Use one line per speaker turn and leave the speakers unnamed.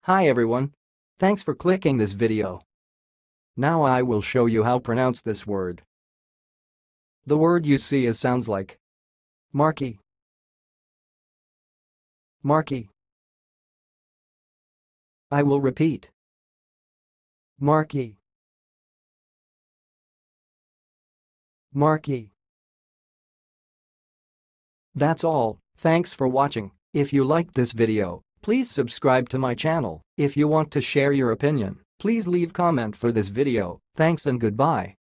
Hi everyone. Thanks for clicking this video. Now I will show you how to pronounce this word. The word you see sounds like marquee, marquee. I will repeat. Marquee, marquee. That's all. Thanks for watching. If you liked this video, please subscribe to my channel. If you want to share your opinion, please leave comment for this video. Thanks and goodbye.